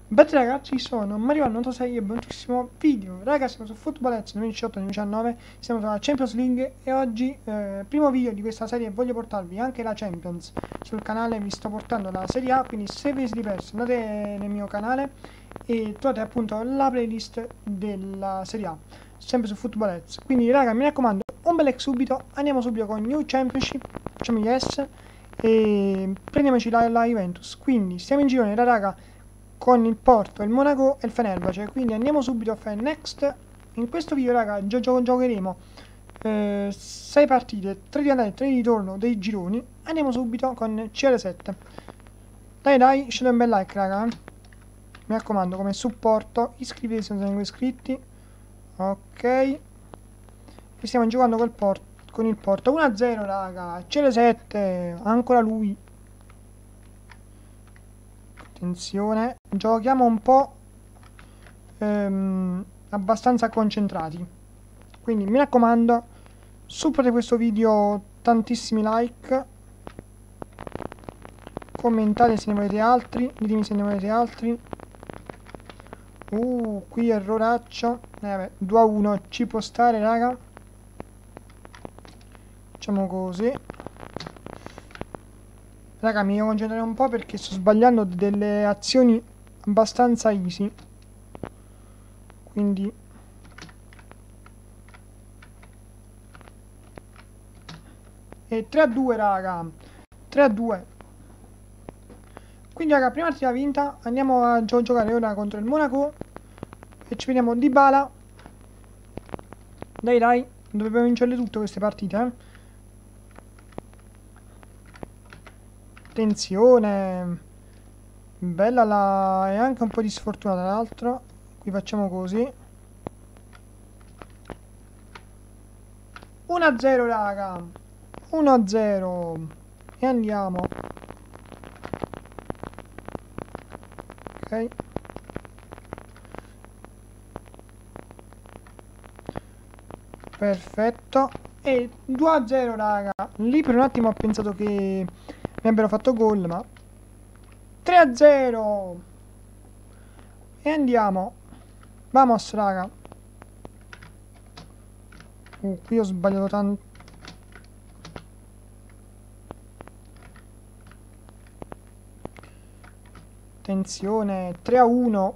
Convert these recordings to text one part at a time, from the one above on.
Beh ragazzi, sono Mario 96 e buonissimo video. Ragazzi, siamo su Footballets 2018-2019, siamo sulla Champions League e oggi, primo video di questa serie, voglio portarvi anche la Champions. Sul canale vi sto portando la Serie A, quindi se vi siete persi andate nel mio canale e trovate appunto la playlist della Serie A, sempre su Footballets. Quindi raga, mi raccomando, un bel like subito, andiamo subito con New Championship, facciamo yes e prendiamoci la Juventus. Quindi stiamo in girone, raga, con il Porto, il Monaco e il Fenerbahce. Quindi andiamo subito a fare next. In questo video raga giocheremo 6 partite, 3 di andata e 3 di ritorno dei gironi. Andiamo subito con CR7. Dai, lasciate un bel like raga, mi raccomando, come supporto iscrivetevi se non siete iscritti. Ok, e stiamo giocando con il Porto 1-0 raga. CR7, ancora lui. Attenzione, giochiamo un po' abbastanza concentrati. Quindi mi raccomando, supportate questo video, tantissimi like, commentate se ne volete altri, ditemi se ne volete altri. Qui erroraccio. Vabbè, 2-1 ci può stare raga. Facciamo così. Raga, mi devo concentrare un po' perché sto sbagliando delle azioni abbastanza easy. Quindi e 3-2 raga, 3-2. Quindi raga, prima partita vinta, andiamo a giocare ora contro il Monaco e ci vediamo Dybala. Dai, dobbiamo vincerle tutte queste partite, eh. Attenzione, bella la... e anche un po' di sfortuna tra l'altro. Qui facciamo così. 1-0 raga, 1-0 e andiamo. Ok, perfetto. E 2-0 raga. Lì per un attimo ho pensato che mi avrebbero fatto gol, ma 3-0 e andiamo. Vamos raga. Qui ho sbagliato tanto. Attenzione, 3-1.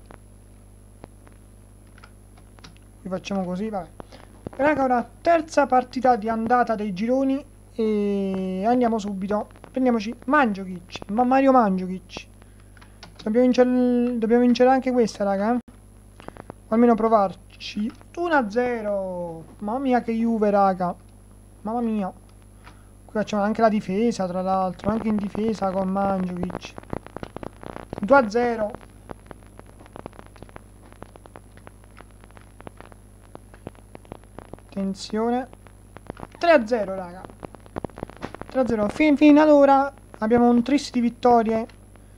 Qui facciamo così, vabbè. Raga, ora terza partita di andata dei gironi e andiamo subito. Prendiamoci Mandzukic, Mario Mandzukic. Dobbiamo vincere anche questa, raga. O almeno provarci. 1-0. Mamma mia che Juve, raga. Mamma mia. Qui facciamo anche la difesa, tra l'altro. Anche in difesa con Mandzukic. 2-0. Attenzione. 3-0 raga. 3-0. Fino ad ora abbiamo un tris di vittorie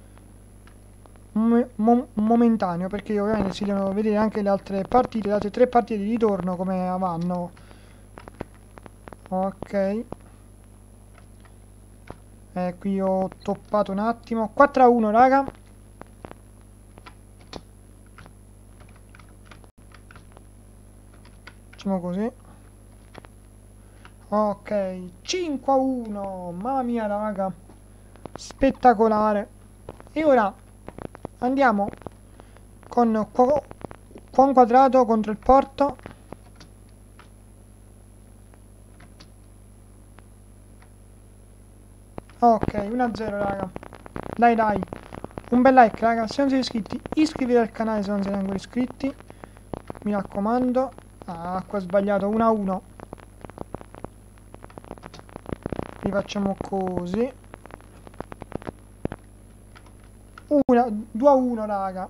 momentaneo, perché ovviamente si devono vedere anche le altre partite, le altre 3 partite di ritorno come vanno. Ok. Qui ho toppato un attimo. 4-1 raga. Facciamo così. Ok, 5-1. Mamma mia raga, spettacolare. E ora andiamo con Juan Quadrato contro il Porto. Ok, 1-0 raga. Dai, un bel like raga. Se non siete iscritti, iscrivetevi al canale se non siete ancora iscritti, mi raccomando. Ah, qua ho sbagliato. 1-1. Rifacciamo così. 2-1 raga.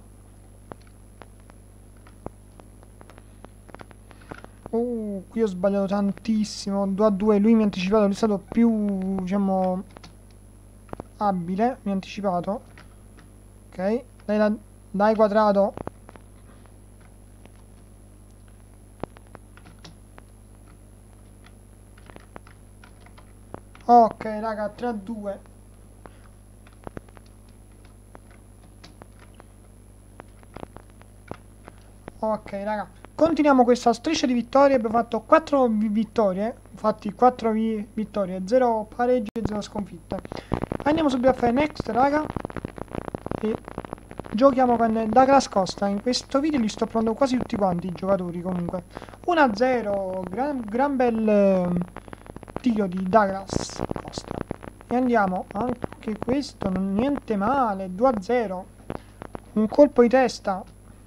Qui ho sbagliato tantissimo. 2-2. Lui mi ha anticipato. Lui è stato più, diciamo, abile. Mi ha anticipato. Ok. Dai Quadrato. Ok raga, 3-2. Ok, raga. Continuiamo questa striscia di vittorie. Abbiamo fatto 4 vittorie. Infatti 4 vittorie, 0 pareggi e 0 sconfitte. Andiamo subito a fare next, raga. E giochiamo con Douglas Costa. In questo video li sto provando quasi tutti quanti i giocatori comunque. 1-0. Gran bel tiro di Douglas Costa. E andiamo. Anche questo, non niente male. 2-0. Un colpo di testa.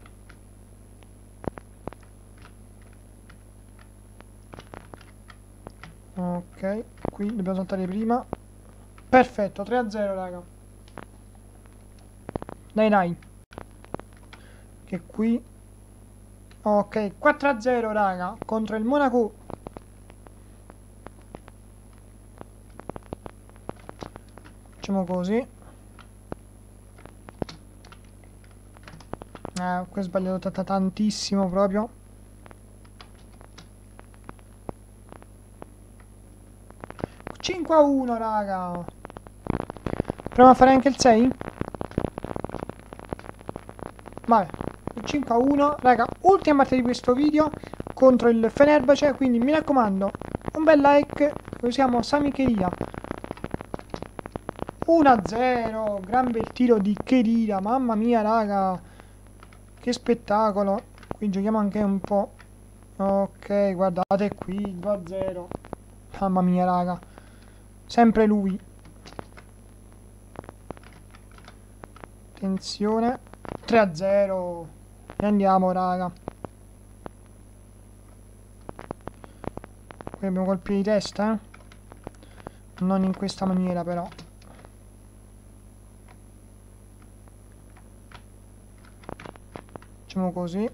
Ok, qui dobbiamo saltare prima. Perfetto, 3-0 raga. Dai dai. Che qui. Ok, 4-0 raga. Contro il Monaco. Facciamo così. Qui ho sbagliato tantissimo proprio. Cinque a 1 raga. Proviamo a fare anche il 6. Vabbè, 5 a 1 raga. Ultima parte di questo video contro il Fenerbahce. Quindi mi raccomando, un bel like. Usiamo Sami Khedira. 1-0. Gran bel tiro di Khedira. Mamma mia raga, che spettacolo. Qui giochiamo anche un po'. Ok, guardate qui, 2-0. Mamma mia raga, sempre lui. Attenzione. 3-0. E andiamo raga. Qui abbiamo colpi di testa, non in questa maniera però. Facciamo così.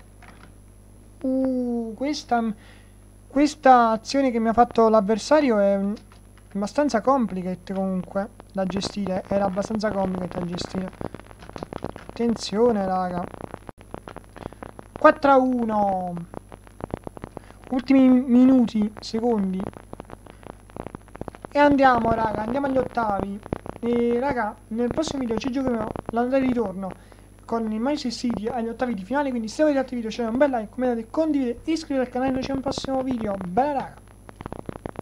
Questa azione che mi ha fatto l'avversario è abbastanza complicata comunque da gestire. Era abbastanza complicata da gestire. Attenzione raga. 4 a 1. Ultimi minuti, secondi. E andiamo raga, andiamo agli ottavi. E raga, nel prossimo video ci giocheremo l'andata di ritorno con il Manchester City agli ottavi di finale. Quindi se avete altri video, lasciate un bel like, commentate, condividete, iscrivetevi al canale. Noi ci vediamo al prossimo video. Bella raga.